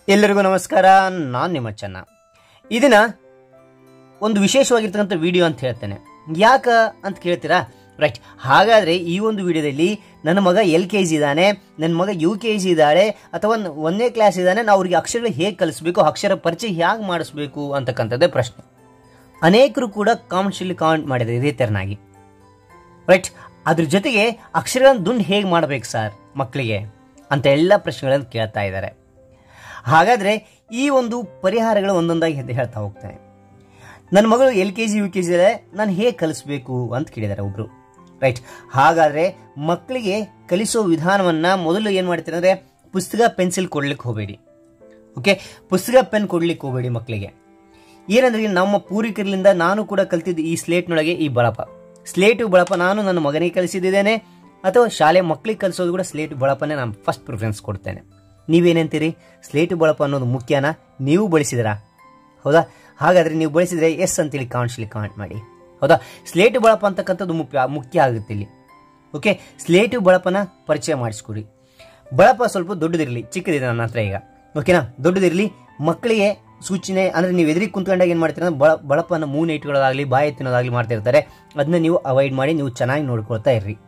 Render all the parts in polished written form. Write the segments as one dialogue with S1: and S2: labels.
S1: ಎಲ್ಲರಿಗೂ ನಮಸ್ಕಾರ. ನಾನು ನಿಮ್ಮ ಚೆನ್ನ. ಇದನ್ನ ಒಂದು ವಿಶೇಷವಾಗಿರ್ತಕ್ಕಂಥ ವಿಡಿಯೋ ಅಂತ ಹೇಳ್ತೇನೆ. ಯಾಕ ಅಂತ ಕೇಳ್ತೀರಾ? ರೈಟ್. ಹಾಗಾದರೆ ಈ ಒಂದು ವಿಡಿಯೋದಲ್ಲಿ ನನ್ನ ಮಗ LKG ಇದ್ದಾನೆ, ನನ್ನ ಮಗ UKG ಇದ್ದಾಳೆ, ಅಥವಾ 1ನೇ ಕ್ಲಾಸ್ ಇದ್ದಾನೆ, ನಾವು ಅವ್ರಿಗೆ ಅಕ್ಷರಗಳು ಹೇಗೆ ಕಲಿಸ್ಬೇಕು, ಅಕ್ಷರ ಪರಿಚಯ ಹೇಗೆ ಮಾಡಿಸ್ಬೇಕು ಅಂತಕ್ಕಂಥದ್ದೇ ಪ್ರಶ್ನೆ. ಅನೇಕರು ಕೂಡ ಕಾಮೆಂಟ್ಸಲ್ಲಿ ಕಾಮೆಂಟ್ ಮಾಡಿದ್ದಾರೆ ಇದೇ ಥರನಾಗಿ. ರೈಟ್. ಅದ್ರ ಜೊತೆಗೆ ಅಕ್ಷರಗಳನ್ನು ದುಂಡು ಹೇಗೆ ಮಾಡಬೇಕು ಸರ್ ಮಕ್ಕಳಿಗೆ ಅಂತ ಎಲ್ಲ ಪ್ರಶ್ನೆಗಳನ್ನು ಕೇಳ್ತಾ ಇದ್ದಾರೆ. ಹಾಗಾದರೆ ಈ ಒಂದು ಪರಿಹಾರಗಳು ಒಂದೊಂದಾಗಿ ಹೇಳ್ತಾ ಹೋಗ್ತೇನೆ. ನನ್ನ ಮಗಳು LKG UKG ಇದೆ, ನಾನು ಹೇಗೆ ಕಲಿಸ್ಬೇಕು ಅಂತ ಕೇಳಿದ್ದಾರೆ ಒಬ್ರು. ರೈಟ್. ಹಾಗಾದರೆ ಮಕ್ಕಳಿಗೆ ಕಲಿಸೋ ವಿಧಾನವನ್ನು ಮೊದಲು ಏನು ಮಾಡ್ತೀರಿ ಅಂದರೆ, ಪುಸ್ತಕ ಪೆನ್ಸಿಲ್ ಕೊಡ್ಲಿಕ್ಕೆ ಹೋಗಬೇಡಿ. ಓಕೆ, ಪುಸ್ತಕ ಪೆನ್ ಕೊಡ್ಲಿಕ್ಕೆ ಹೋಗಬೇಡಿ ಮಕ್ಕಳಿಗೆ. ಏನಂದ್ರೆ ನಮ್ಮ ಪೂರ್ವಿಕರಿಂದ ನಾನು ಕೂಡ ಕಲ್ತಿದ್ದು ಈ ಸ್ಲೇಟ್ನೊಳಗೆ ಈ ಬಳಪ, ಸ್ಲೇಟು ಬಳಪ ನಾನು ನನ್ನ ಮಗನಿಗೆ ಕಲಿಸಿದ್ದೇನೆ, ಅಥವಾ ಶಾಲೆ ಮಕ್ಕಳಿಗೆ ಕಲಿಸೋದು ಕೂಡ ಸ್ಲೇಟು ಬಳಪನೇ ನಾನು ಫಸ್ಟ್ ಪ್ರಿಫರೆನ್ಸ್ ಕೊಡ್ತೇನೆ. ನೀವೇನಂತೀರಿ? ಸ್ಲೇಟು ಬಳಪ ಅನ್ನೋದು ಮುಖ್ಯನಾ? ನೀವು ಬಳಸಿದಿರಾ? ಹೌದಾ? ಹಾಗಾದರೆ ನೀವು ಬಳಸಿದರೆ ಎಸ್ ಅಂತೇಳಿ ಕಾಮೆಂಟ್ ಮಾಡಿ. ಹೌದಾ? ಸ್ಲೇಟು ಬಳಪ ಅಂತಕ್ಕಂಥದ್ದು ಮುಖ್ಯ ಆಗುತ್ತೆ ಇಲ್ಲಿ. ಓಕೆ, ಸ್ಲೇಟು ಬಳಪನ ಪರಿಚಯ ಮಾಡಿಸ್ಕೊಡಿ. ಬಳಪ ಸ್ವಲ್ಪ ದೊಡ್ಡದಿರಲಿ, ಚಿಕ್ಕದಿದೆ ನನ್ನ ಹತ್ರ ಈಗ. ಓಕೆನಾ? ದೊಡ್ಡದಿರಲಿ. ಮಕ್ಕಳಿಗೆ ಸೂಚನೆ ಅಂದರೆ ನೀವು ಎದುರಿಗೆ ಕುಂತ್ಕೊಂಡಾಗ ಏನು ಮಾಡ್ತೀರ ಅಂದ್ರೆ ಬಳಪನ ಮೂನ್ ಇಟ್ಕೊಳ್ಳೋದಾಗಲಿ ಬಾಯಿ ತಿನ್ನೋದಾಗಲಿ ಮಾಡ್ತಿರ್ತಾರೆ. ಅದನ್ನ ನೀವು ಅವಾಯ್ಡ್ ಮಾಡಿ ನೀವು ಚೆನ್ನಾಗಿ ನೋಡ್ಕೊಳ್ತಾ ಇರ್ರಿ.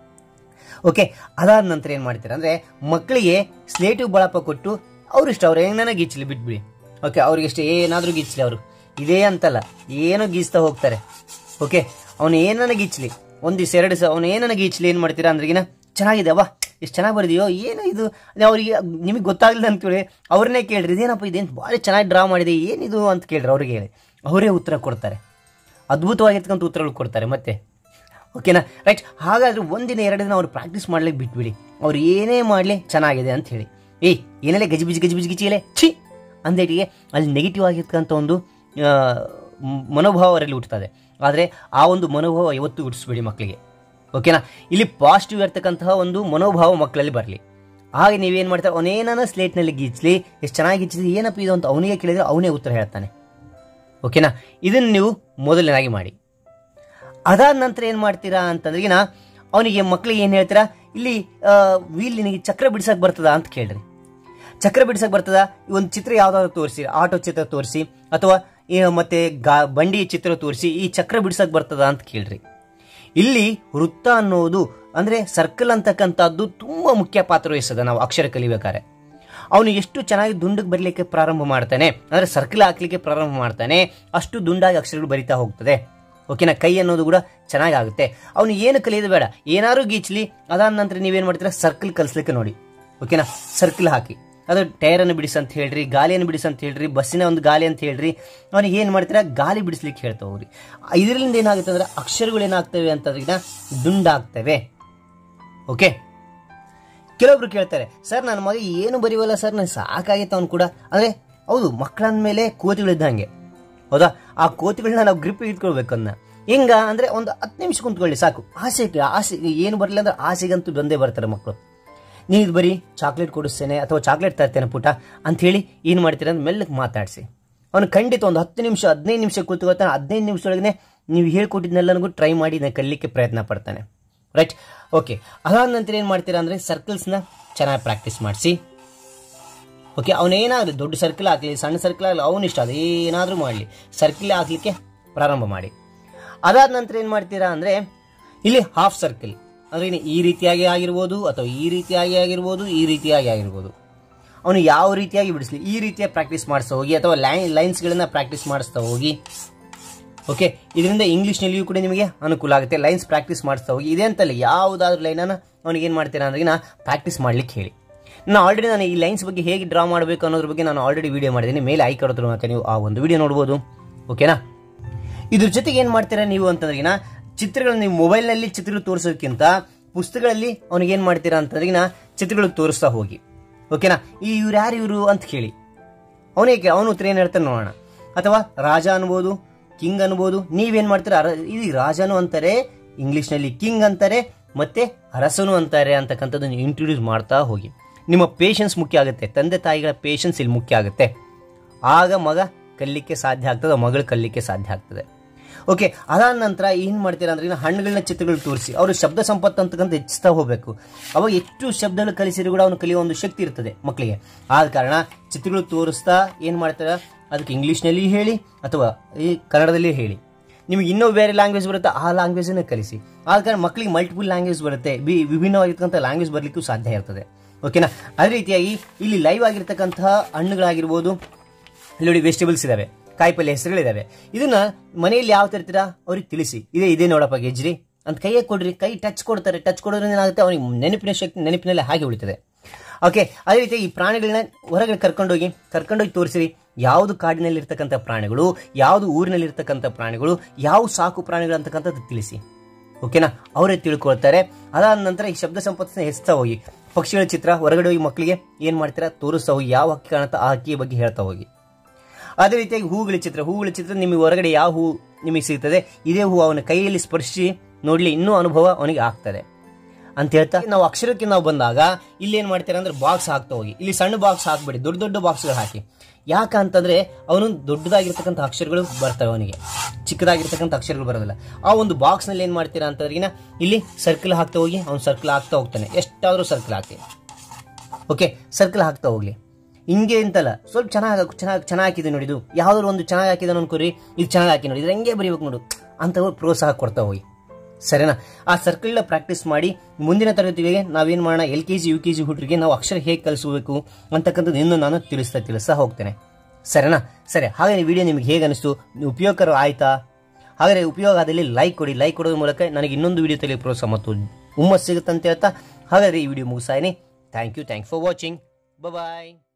S1: ಓಕೆ, ಅದಾದ ನಂತರ ಏನು ಮಾಡ್ತೀರಾ ಅಂದರೆ, ಮಕ್ಕಳಿಗೆ ಸ್ಲೇಟು ಬಳಪ ಕೊಟ್ಟು ಅವ್ರಿಷ್ಟ, ಅವ್ರು ಹೆಂಗನ ಗೀಚಲಿ ಬಿಟ್ಬಿಡಿ. ಓಕೆ, ಅವ್ರಿಗೆ ಇಷ್ಟ ಏನಾದರೂ ಗೀಚಲಿ, ಅವರು ಇದೇ ಅಂತಲ್ಲ ಏನೋ ಗೀಚ್ತಾ ಹೋಗ್ತಾರೆ. ಓಕೆ, ಅವನು ಏನನ್ನ ಗೀಚಲಿ, ಒಂದು ದಿವಸ 2 ದಿವಸ ಅವನು ಏನನ್ನ ಗೀಚಲಿ, ಏನು ಮಾಡ್ತೀರಾ ಅಂದ್ರಿಗಿನ ಚೆನ್ನಾಗಿದೆ ವಾ, ಎಷ್ಟು ಚೆನ್ನಾಗಿ ಬರೆದಿಯೋ ಏನು ಇದು, ಅವರಿಗೆ ನಿಮಗೆ ಗೊತ್ತಾಗಲಿಲ್ಲ ಅಂತೇಳಿ ಅವ್ರನ್ನೇ ಕೇಳ್ರಿ, ಇದೇನಪ್ಪ ಇದೇನು ಭಾಳ ಚೆನ್ನಾಗಿ ಡ್ರಾ ಮಾಡಿದೆ, ಏನಿದು ಅಂತ ಕೇಳ್ರಿ. ಅವ್ರಿಗೆ ಹೇಳಿ, ಅವರೇ ಉತ್ತರ ಕೊಡ್ತಾರೆ, ಅದ್ಭುತವಾಗಿರ್ತಕ್ಕಂಥ ಉತ್ತರಗಳು ಕೊಡ್ತಾರೆ ಮತ್ತೆ. ಓಕೆನಾ? ರೈಟ್. ಹಾಗಾದ್ರೆ 1 ದಿನ 2 ದಿನ ಅವ್ರು ಪ್ರಾಕ್ಟೀಸ್ ಮಾಡ್ಲಿಕ್ಕೆ ಬಿಟ್ಬಿಡಿ. ಅವ್ರು ಏನೇ ಮಾಡಲಿ ಚೆನ್ನಾಗಿದೆ ಅಂತ ಹೇಳಿ. ಏನೆಲ್ಲ ಗಜಿಬಿಜಿ ಗಿಚಿಯಲೆ ಛಿ ಅಂದೇಟಿಗೆ ಅಲ್ಲಿ ನೆಗೆಟಿವ್ ಆಗಿರ್ತಕ್ಕಂಥ ಒಂದು ಮನೋಭಾವ ಅವರಲ್ಲಿ ಹುಟ್ಟುತ್ತದೆ. ಆದರೆ ಆ ಒಂದು ಮನೋಭಾವ ಯಾವತ್ತೂ ಹುಟ್ಟಿಸ್ಬೇಡಿ ಮಕ್ಕಳಿಗೆ. ಓಕೆನಾ? ಇಲ್ಲಿ ಪಾಸಿಟಿವ್ ಇರ್ತಕ್ಕಂತಹ ಒಂದು ಮನೋಭಾವ ಮಕ್ಕಳಲ್ಲಿ ಬರಲಿ. ಹಾಗೆ ನೀವೇನು ಮಾಡ್ತಾರೆ, ಅವನೇನ ಸ್ಲೇಟ್ನಲ್ಲಿ ಗೀಚಲಿ, ಎಷ್ಟು ಚೆನ್ನಾಗಿ ಗೀಚಿಸಿ, ಏನಪ್ಪ ಇದು ಅಂತ ಅವನಿಗೆ ಕೇಳಿದರೆ ಅವನೇ ಉತ್ತರ ಹೇಳ್ತಾನೆ. ಓಕೆನಾ? ಇದನ್ನು ನೀವು ಮೊದಲನೇದಾಗಿ ಮಾಡಿ. ಅದಾದ ನಂತರ ಏನು ಮಾಡ್ತೀರಾ ಅಂತಂದ್ರಿಗಿನ ಅವನಿಗೆ ಮಕ್ಕಳಿಗೆ ಏನು ಹೇಳ್ತೀರಾ, ಇಲ್ಲಿ ವೀಲ್ ನಿನಗೆ ಚಕ್ರ ಬಿಡಿಸಕ್ಕೆ ಬರ್ತದಾ ಅಂತ ಕೇಳ್ರಿ. ಚಕ್ರ ಬಿಡಿಸಕ್ಕೆ ಬರ್ತದಾ? ಒಂದು ಚಿತ್ರ ಯಾವುದಾದ್ರು ತೋರಿಸಿ, ಆಟೋ ಚಿತ್ರ ತೋರಿಸಿ, ಅಥವಾ ಮತ್ತೆ ಬಂಡಿ ಚಿತ್ರ ತೋರಿಸಿ, ಈ ಚಕ್ರ ಬಿಡಿಸಕ್ಕೆ ಬರ್ತದಾ ಅಂತ ಕೇಳ್ರಿ. ಇಲ್ಲಿ ವೃತ್ತ ಅನ್ನೋದು ಅಂದರೆ ಸರ್ಕಲ್ ಅಂತಕ್ಕಂಥದ್ದು ತುಂಬ ಮುಖ್ಯ ಪಾತ್ರ ವಹಿಸ್ತದೆ ನಾವು ಅಕ್ಷರ ಕಲಿಬೇಕಾದ್ರೆ. ಅವನು ಎಷ್ಟು ಚೆನ್ನಾಗಿ ದುಂಡಕ್ಕೆ ಬರಲಿಕ್ಕೆ ಪ್ರಾರಂಭ ಮಾಡ್ತಾನೆ ಅಂದರೆ ಸರ್ಕಲ್ ಹಾಕ್ಲಿಕ್ಕೆ ಪ್ರಾರಂಭ ಮಾಡ್ತಾನೆ, ಅಷ್ಟು ದುಂಡಾಗಿ ಅಕ್ಷರಗಳು ಬರಿತಾ ಹೋಗ್ತದೆ. ಓಕೆನಾ? ಕೈ ಅನ್ನೋದು ಕೂಡ ಚೆನ್ನಾಗಿ ಆಗುತ್ತೆ. ಅವನು ಏನು ಕಲಿಯೋದು ಬೇಡ, ಏನಾದ್ರು ಗೀಚಲಿ. ಅದಾದ ನಂತರ ನೀವೇನು ಮಾಡ್ತೀರಾ, ಸರ್ಕಲ್ ಕಲಿಸ್ಲಿಕ್ಕೆ ನೋಡಿ. ಓಕೆನಾ? ಸರ್ಕಲ್ ಹಾಕಿ, ಅದು ಟೈರನ್ನು ಬಿಡಿಸಿ ಅಂತ ಹೇಳ್ರಿ, ಗಾಲಿಯನ್ನು ಬಿಡಿಸಿ ಅಂತ ಹೇಳ್ರಿ, ಬಸ್ಸಿನ ಒಂದು ಗಾಲಿ ಅಂತ ಹೇಳ್ರಿ. ಅವನಿಗೆ ಏನು ಮಾಡ್ತೀರಾ, ಗಾಲಿ ಬಿಡಿಸ್ಲಿಕ್ಕೆ ಹೇಳ್ತಾ ಹೋಗ್ರಿ. ಇದರಿಂದ ಏನಾಗುತ್ತೆ ಅಂದರೆ ಅಕ್ಷರಗಳು ಏನಾಗ್ತವೆ ಅಂತಂದ್ರೆ ದುಂಡಾಗ್ತವೆ. ಓಕೆ. ಕೆಲವೊಬ್ರು ಕೇಳ್ತಾರೆ, ಸರ್ ನನ್ನ ಮಗ ಏನು ಬರೀವಲ್ಲ ಸರ್, ನಾನು ಸಾಕಾಗಿತ್ತು ಅವನು ಕೂಡ. ಅಂದರೆ ಹೌದು, ಮಕ್ಕಳಂದ ಮೇಲೆ ಕೋತಿಗಳಿದ್ದಂಗೆ. ಹೌದಾ? ಆ ಕೋತಿಗಳನ್ನ ನಾವು ಗ್ರಿಪ್ ಇಟ್ಕೊಳ್ಬೇಕು. ಅದನ್ನ ಹೆಂಗ ಅಂದರೆ ಒಂದು 10 ನಿಮಿಷ ಕುಂತ್ಕೊಳ್ಳಿ ಸಾಕು. ಆಸೆ ಏನು ಬರಲಿಲ್ಲ ಅಂದ್ರೆ ಆಸೆಗಂತೂ ಬಂದೇ ಬರ್ತಾರೆ ಮಕ್ಕಳು. ನೀವು ಇದು ಬರೀ ಚಾಕ್ಲೇಟ್ ಕೊಡಿಸ್ತೇನೆ ಅಥವಾ ಚಾಕ್ಲೇಟ್ ತರ್ತೇನೆ ಪುಟ ಅಂಥೇಳಿ ಏನು ಮಾಡ್ತೀರ ಅಂದ್ರೆ ಮೆಲ್ಲಕ್ಕೆ ಮಾತಾಡಿಸಿ. ಅವನು ಖಂಡಿತ ಒಂದು 10 ನಿಮಿಷ 15 ನಿಮಿಷ ಕೂತ್ಕೊಳ್ತಾನೆ. 15 ನಿಮಿಷದೊಳಗೆ ನೀವು ಹೇಳ್ಕೊಟ್ಟಿದ್ನೆಲ್ಲನಿಗೂ ಟ್ರೈ ಮಾಡಿ ಕಲಿಲಿಕ್ಕೆ ಪ್ರಯತ್ನ ಪಡ್ತಾನೆ. ರೈಟ್. ಓಕೆ. ಅದಾದ ನಂತರ ಏನು ಮಾಡ್ತೀರಾ ಅಂದರೆ ಸರ್ಕಲ್ಸ್ನ ಚೆನ್ನಾಗಿ ಪ್ರಾಕ್ಟೀಸ್ ಮಾಡಿಸಿ. ಓಕೆ, ಅವನೇನಾಗಲಿ ದೊಡ್ಡ ಸರ್ಕಲ್ ಆಗಲಿ ಸಣ್ಣ ಸರ್ಕಲ್ ಆಗಲಿ ಅವನಿಷ್ಟ, ಅದು ಏನಾದರೂ ಮಾಡಲಿ, ಸರ್ಕಲ್ ಹಾಕಲಿಕ್ಕೆ ಪ್ರಾರಂಭ ಮಾಡಿ. ಅದಾದ ನಂತರ ಏನು ಮಾಡ್ತೀರಾ ಅಂದರೆ, ಇಲ್ಲಿ ಹಾಫ್ ಸರ್ಕಲ್ ಅಂದರೆ ಈ ರೀತಿಯಾಗಿ ಆಗಿರ್ಬೋದು, ಅಥವಾ ಈ ರೀತಿಯಾಗಿ ಆಗಿರ್ಬೋದು, ಈ ರೀತಿಯಾಗಿ ಆಗಿರ್ಬೋದು. ಅವನು ಯಾವ ರೀತಿಯಾಗಿ ಬಿಡಿಸ್ಲಿ, ಈ ರೀತಿಯಾಗಿ ಪ್ರಾಕ್ಟೀಸ್ ಮಾಡಿಸ್ತಾ ಹೋಗಿ, ಅಥವಾ ಲೈನ್ಸ್ಗಳನ್ನು ಪ್ರಾಕ್ಟೀಸ್ ಮಾಡಿಸ್ತಾ ಹೋಗಿ. ಓಕೆ, ಇದರಿಂದ ಇಂಗ್ಲೀಷ್ನಲ್ಲಿಯೂ ಕೂಡ ನಿಮಗೆ ಅನುಕೂಲ ಆಗುತ್ತೆ. ಲೈನ್ಸ್ ಪ್ರಾಕ್ಟೀಸ್ ಮಾಡಿಸ್ತಾ ಹೋಗಿ. ಇದೆ ಅಂತಲ್ಲ, ಯಾವುದಾದ್ರೂ ಲೈನನ್ನು ಅವನಿಗೆ ಏನು ಮಾಡ್ತೀರಾ ಅಂದ್ರೆ ಪ್ರಾಕ್ಟೀಸ್ ಮಾಡ್ಲಿಕ್ಕೆ ಹೇಳಿ. ನಾನು ಈ ಲೈನ್ಸ್ ಬಗ್ಗೆ ಹೇಗೆ ಡ್ರಾ ಮಾಡಬೇಕು ಅನ್ನೋದ್ರ ಬಗ್ಗೆ ನಾನು ಆಲ್ರೆಡಿ ವಿಡಿಯೋ ಮಾಡಿದ್ದೀನಿ. ಮೇಲೆ ಐ ಕಾರ್ಡ್ ಹತ್ರ ನೀವು ಆ ಒಂದು ವಿಡಿಯೋ ನೋಡ್ಬೋದು. ಓಕೆನಾ? ಇದ್ರ ಜೊತೆಗೆ ಏನು ಮಾಡ್ತೀರಾ ನೀವು ಅಂತಂದ್ರಿಗಿನ ಚಿತ್ರಗಳು, ನೀವು ಮೊಬೈಲ್ನಲ್ಲಿ ಚಿತ್ರಗಳು ತೋರಿಸೋದಕ್ಕಿಂತ ಪುಸ್ತಕಗಳಲ್ಲಿ ಅವನಿಗೆ ಏನು ಮಾಡ್ತೀರಾ ಅಂತಂದ್ರಿಗಿನ ಚಿತ್ರಗಳು ತೋರಿಸ್ತಾ ಹೋಗಿ. ಓಕೆನಾ? ಇವ್ರು ಯಾರು ಇವರು ಅಂತ ಕೇಳಿ ಅವನು ಉತ್ತರ ಏನು ಹೇಳ್ತಾನೆ ನೋಡೋಣ. ಅಥವಾ ರಾಜ ಅನ್ಬೋದು, ಕಿಂಗ್ ಅನ್ಬೋದು. ನೀವೇನು ಮಾಡ್ತೀರಾ, ಇದು ರಾಜನು ಅಂತಾರೆ, ಇಂಗ್ಲೀಷ್ನಲ್ಲಿ ಕಿಂಗ್ ಅಂತಾರೆ, ಮತ್ತೆ ಅರಸನು ಅಂತಾರೆ ಅಂತಕ್ಕಂಥದ್ದನ್ನು ಇಂಟ್ರೊಡ್ಯೂಸ್ ಮಾಡ್ತಾ ಹೋಗಿ. ನಿಮ್ಮ ಪೇಷನ್ಸ್ ಮುಖ್ಯ ಆಗುತ್ತೆ. ತಂದೆ ತಾಯಿಗಳ ಪೇಷನ್ಸ್ ಇಲ್ಲಿ ಮುಖ್ಯ ಆಗುತ್ತೆ. ಆಗ ಮಗ ಕಲಿಲಿಕ್ಕೆ ಸಾಧ್ಯ ಆಗ್ತದೆ, ಮಗಳು ಕಲಿಲಿಕ್ಕೆ ಸಾಧ್ಯ ಆಗ್ತದೆ. ಓಕೆ, ಅದಾದ ನಂತರ ಏನು ಮಾಡ್ತೀರಾ ಅಂದ್ರೆ ಹಣ್ಣುಗಳನ್ನ ಚಿತ್ರಗಳು ತೋರಿಸಿ ಅವರು ಶಬ್ದ ಸಂಪತ್ತು ಅಂತಕ್ಕಂಥ ಹೆಚ್ಚಿಸ್ತಾ ಹೋಗಬೇಕು. ಅವಾಗ ಎಷ್ಟು ಶಬ್ದಗಳು ಕಲಿಸಿದ್ರು ಕೂಡ ಅವನು ಕಲಿಯುವ ಒಂದು ಶಕ್ತಿ ಇರ್ತದೆ ಮಕ್ಕಳಿಗೆ. ಆದ ಕಾರಣ ಚಿತ್ರಗಳು ತೋರಿಸ್ತಾ ಏನು ಮಾಡ್ತಾರೆ, ಅದಕ್ಕೆ ಇಂಗ್ಲೀಷ್ನಲ್ಲಿ ಹೇಳಿ ಅಥವಾ ಈ ಕನ್ನಡದಲ್ಲಿ ಹೇಳಿ. ನಿಮಗೆ ಇನ್ನೂ ಬೇರೆ ಲ್ಯಾಂಗ್ವೇಜ್ ಬರುತ್ತೆ, ಆ ಲ್ಯಾಂಗ್ವೇಜನ್ನು ಕಲಿಸಿ. ಆದ ಕಾರಣ ಮಕ್ಕಳಿಗೆ ಮಲ್ಟಿಪಲ್ ಲ್ಯಾಂಗ್ವೇಜ್ ಬರುತ್ತೆ, ವಿಭಿನ್ನವಾಗಿರ್ತಕ್ಕಂಥ ಲ್ಯಾಂಗ್ವೇಜ್ ಬರಲಿಕ್ಕೂ ಸಾಧ್ಯ ಇರ್ತದೆ. ಓಕೆನಾ. ಅದೇ ರೀತಿಯಾಗಿ ಇಲ್ಲಿ ಲೈವ್ ಆಗಿರ್ತಕ್ಕಂತಹ ಹಣ್ಣುಗಳಾಗಿರ್ಬೋದು, ಇಲ್ಲಿ ನೋಡಿ ವೆಜಿಟೇಬಲ್ಸ್ ಇದಾವೆ, ಕಾಯಿಪಲ್ಯ ಹೆಸರುಗಳಿದಾವೆ. ಇದನ್ನ ಮನೆಯಲ್ಲಿ ಯಾವ ತರ್ತೀರಾ ಅವ್ರಿಗೆ ತಿಳಿಸಿ. ಇದೇ ನೋಡಪ್ಪ ಗೆಜ್ರಿ ಅಂತ ಕೈಯೇ ಕೊಡ್ರಿ, ಕೈ ಟಚ್ ಕೊಡ್ತಾರೆ. ಟಚ್ ಕೊಡೋದ್ರಿಂದ ಏನಾಗುತ್ತೆ, ಅವನಿಗೆ ನೆನಪಿನ ಶಕ್ತಿ ನೆನಪಿನಲ್ಲಿ ಹಾಗೆ ಉಳಿತದೆ. ಓಕೆ, ಅದೇ ರೀತಿ ಈ ಪ್ರಾಣಿಗಳನ್ನ ಹೊರಗಡೆ ಕರ್ಕೊಂಡೋಗಿ ತೋರಿಸಿರಿ. ಯಾವುದು ಕಾಡಿನಲ್ಲಿರ್ತಕ್ಕಂಥ ಪ್ರಾಣಿಗಳು, ಯಾವುದು ಊರಿನಲ್ಲಿರ್ತಕ್ಕಂಥ ಪ್ರಾಣಿಗಳು, ಯಾವ ಸಾಕು ಪ್ರಾಣಿಗಳು ಅಂತಕ್ಕಂಥದ್ದು ತಿಳಿಸಿ. ಓಕೆನಾ, ಅವರೇ ತಿಳ್ಕೊಳ್ತಾರೆ. ಅದಾದ ನಂತರ ಈ ಶಬ್ದ ಸಂಪತ್ತನ್ನು ಹೆಚ್ಚುತ್ತಾ ಹೋಗಿ. ಪಕ್ಷಿಗಳ ಚಿತ್ರ ಹೊರಗಡೆ ಹೋಗಿ ಮಕ್ಕಳಿಗೆ ಏನು ಮಾಡ್ತೀರಾ ತೋರಿಸ್ತಾ ಹೋಗಿ. ಯಾವ ಹಕ್ಕಿ ಕಾಣುತ್ತಾ ಆ ಹಕ್ಕಿಯ ಬಗ್ಗೆ ಹೇಳ್ತಾ ಹೋಗಿ. ಅದೇ ರೀತಿಯಾಗಿ ಹೂಗಳ ಚಿತ್ರ ನಿಮಗೆ ಹೊರಗಡೆ ಯಾವ ಹೂ ನಿಮಗೆ ಸಿಗ್ತದೆ, ಇದೇ ಹೂ ಅವನ ಕೈಯಲ್ಲಿ ಸ್ಪರ್ಶಿ ನೋಡ್ಲಿ, ಇನ್ನೂ ಅನುಭವ ಅವನಿಗೆ ಆಗ್ತದೆ ಅಂತ ಹೇಳ್ತಾ ನಾವು ಅಕ್ಷರಕ್ಕೆ ನಾವು ಬಂದಾಗ ಇಲ್ಲಿ ಏನು ಮಾಡ್ತೀರಾ ಅಂದ್ರೆ ಬಾಕ್ಸ್ ಹಾಕ್ತಾ ಹೋಗಿ. ಇಲ್ಲಿ ಸಣ್ಣ ಬಾಕ್ಸ್ ಹಾಕ್ಬೇಡಿ, ದೊಡ್ಡ ದೊಡ್ಡ ಬಾಕ್ಸ್ಗಳು ಹಾಕಿ. ಯಾಕಂತಂದ್ರೆ ಅವನು ದೊಡ್ಡದಾಗಿರ್ತಕ್ಕಂಥ ಅಕ್ಷರಗಳು ಬರ್ತವೆ, ಅವನಿಗೆ ಚಿಕ್ಕದಾಗಿರ್ತಕ್ಕಂಥ ಅಕ್ಷರಗಳು ಬರೋದಿಲ್ಲ. ಆ ಒಂದು ಬಾಕ್ಸ್ನಲ್ಲಿ ಏನು ಮಾಡ್ತೀರಾ ಅಂತಂದ್ರೆ ಇಲ್ಲಿ ಸರ್ಕಲ್ ಹಾಕ್ತಾ ಹೋಗಿ. ಅವ್ನು ಸರ್ಕಲ್ ಹಾಕ್ತಾ ಹೋಗ್ತಾನೆ, ಎಷ್ಟಾದರೂ ಸರ್ಕಲ್ ಹಾಕಿ. ಓಕೆ, ಸರ್ಕಲ್ ಹಾಕ್ತಾ ಹೋಗ್ಲಿ. ಹಿಂಗೆ ಅಂತಲ್ಲ, ಸ್ವಲ್ಪ ಚೆನ್ನಾಗಿ ಹಾಕಿದೆ ನೋಡಿ, ಇದು ಯಾವ್ದಾದ್ರು ಒಂದು ಚೆನ್ನಾಗಿ ಹಾಕಿದ ಅನ್ಕೋರಿ, ಇದು ಚೆನ್ನಾಗಿ ಹಾಕಿ ನೋಡಿ, ಇದು ಹೆಂಗೆ ಬರೀಬೇಕು ನೋಡು ಅಂತ ಪ್ರೋತ್ಸಾಹ ಕೊಡ್ತಾ ಹೋಗಿ. ಸರಿನಾ. ಆ ಸರ್ಕಲ್ನ ಪ್ರಾಕ್ಟೀಸ್ ಮಾಡಿ ಮುಂದಿನ ತರಗತಿಗೆ ನಾವೇನು ಮಾಡೋಣ, LKG UKG ಹುಡುಗರಿಗೆ ನಾವು ಅಕ್ಷರ ಹೇಗೆ ಕಲಿಸಬೇಕು ಅಂತಕ್ಕಂಥದ್ದು ಇನ್ನೂ ನಾನು ತಿಳಿಸ್ತಾ ಹೋಗ್ತೇನೆ. ಸರಿನಾ. ಸರಿ, ಹಾಗಾದ್ರೆ ವಿಡಿಯೋ ನಿಮಗೆ ಹೇಗೆ ಅನಿಸ್ತು, ಉಪಯೋಗಕರ ಆಯ್ತಾ? ಹಾಗಾದ್ರೆ ಉಪಯೋಗ ಆದಲ್ಲಿ ಲೈಕ್ ಕೊಡಿ. ಲೈಕ್ ಕೊಡೋದ್ರ ಮೂಲಕ ನನಗೆ ಇನ್ನೊಂದು ವಿಡಿಯೋ ತಲೆ ಪ್ರೋತ್ಸಾಹ ಮತ್ತು ಹುಮ್ಮಸ್ ಸಿಗುತ್ತೆ ಅಂತ ಹೇಳ್ತಾ ಹಾಗಾದ್ರೆ ಈ ವಿಡಿಯೋ ಮುಗಿಸಾಯಿನಿ. Thank you for watching. Bye.